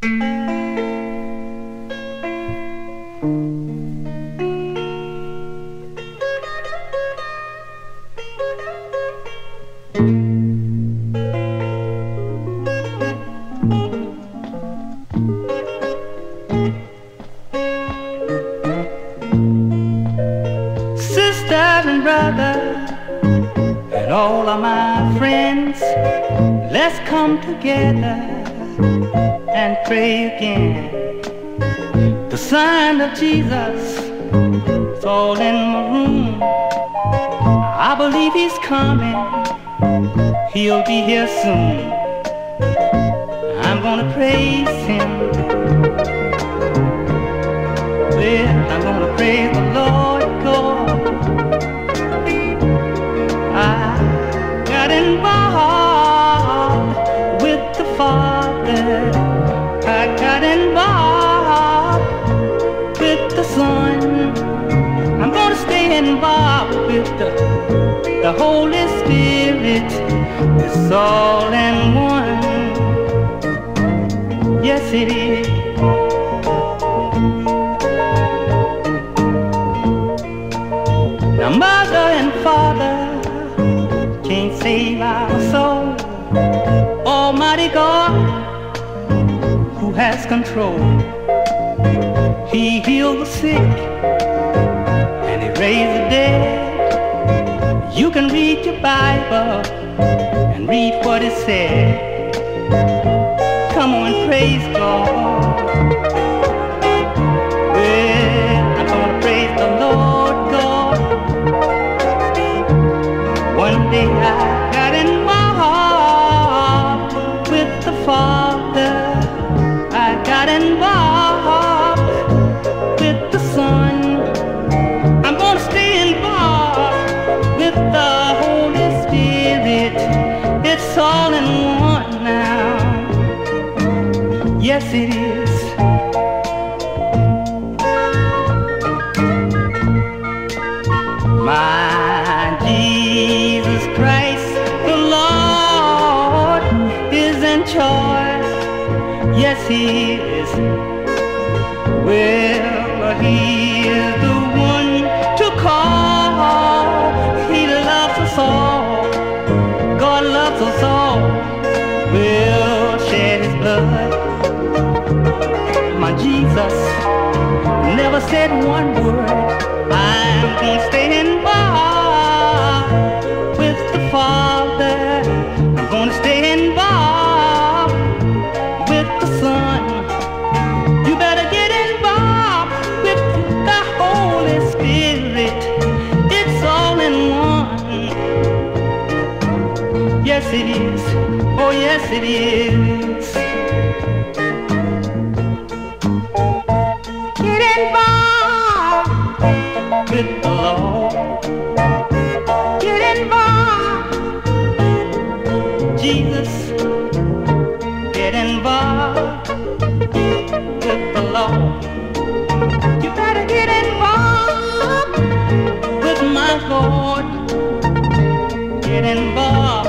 Sisters and brothers and all of my friends, let's come together and pray again. The sign of Jesus is all in my room. I believe he's coming, he'll be here soon. I'm gonna praise him. Well, I'm gonna praise the Lord God. I got involved with the Father. I got involved with the Son. I'm gonna stay involved with the Holy Spirit. It's all in one. Yes, it is. Now, mother and father can't save our soul. Almighty God, who has control, he healed the sick and he raised the dead. You can read your Bible and read what it said. Come on, praise God. Well, I'm gonna praise the Lord God. One day I got involved with the Father. I got involved with the Son. I'm gonna stay involved with the Holy Spirit. It's all in one now. Yes, it is. My Jesus Christ, the Lord, is in charge. Yes, he is. Well, he is the one to call. He loves us all. God loves us all. We'll shed his blood. My Jesus never said one word. I'm gonna stay involved with the Father. I'm gonna stay involved with the Son. You better get involved with the Holy Spirit. It's all in one. Yes, it is. Oh, yes, it is. Get involved with the Lord. Get involved, Jesus. Get involved with the Lord. You better get involved with my Lord. Get involved.